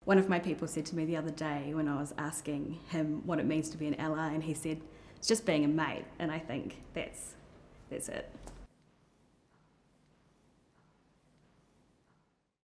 One of my people said to me the other day when I was asking him what it means to be an ally, and he said, it's just being a mate, and I think that's it.